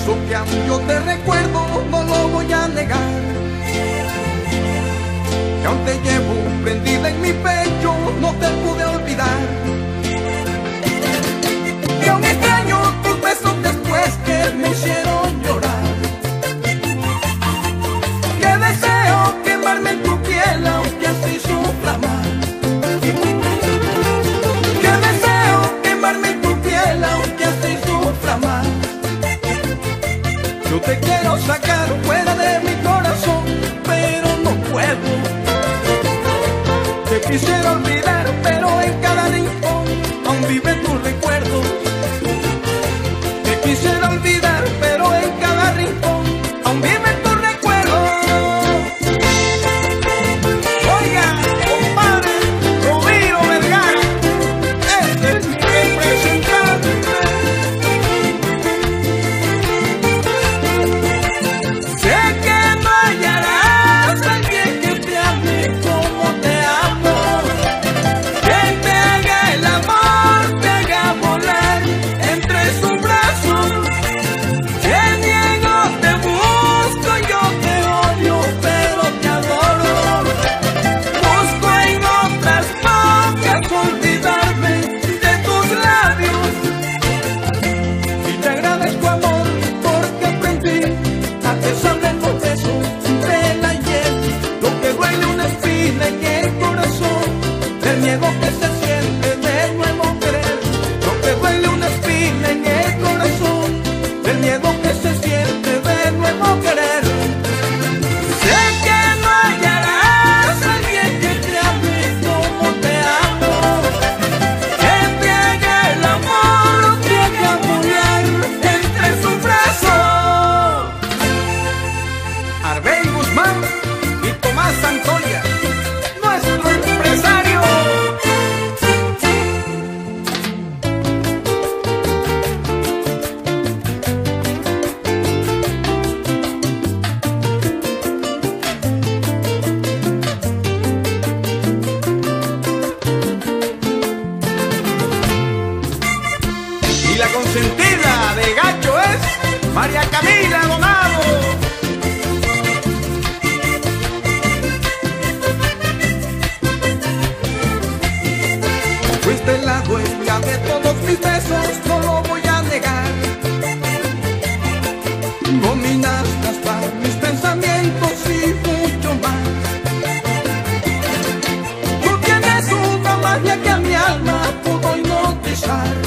eso que aún yo te recuerdo, no lo voy a negar. Que aún te llevo prendida en mi pecho, no te pude olvidar. Y aún extraño tus besos después que me hicieron llorar. Que deseo quemarme en tu piel aunque así sufra más. Que deseo quemarme en tu piel aunque así sufra más. Yo te quiero sacar fuera de mi corazón, pero no puedo. Te quisiera olvidar, pero en cada rincón aún vive tu recuerdo. Te quisiera olvidar, pero en cada rincón aún vive tu recuerdo. Oiga, compadre, Rubio Vergara, este es mi representante. Sé que no hallarás a alguien que te ame como te amo, quien te haga el amor, te haga volar entre sus brazos. Te niego, te busco, yo te odio, pero te adoro. Busco en otras bocas olvidarme de tus labios. Y te agradezco, amor, porque aprendí a besar en los besos del ayer. Lo que duele una espina en el corazón, del miedo que se siente de nuevo querer. Lo que duele una espina en el corazón, del miedo que se siente de nuevo querer. Sé que no hallarás a alguien que te ame como te amo, que te haga el amor, te haga volar entre sus brazos. Arbey Guzmán y Tomás Santoya, nuestro empresario. Y la consentida de Gacho es María Camila Donado. Fuiste la dueña de todos mis besos, no lo voy a negar. Dominaste hasta mis pensamientos y mucho más. Tú tienes una magia que a mi alma pudo hipnotizar.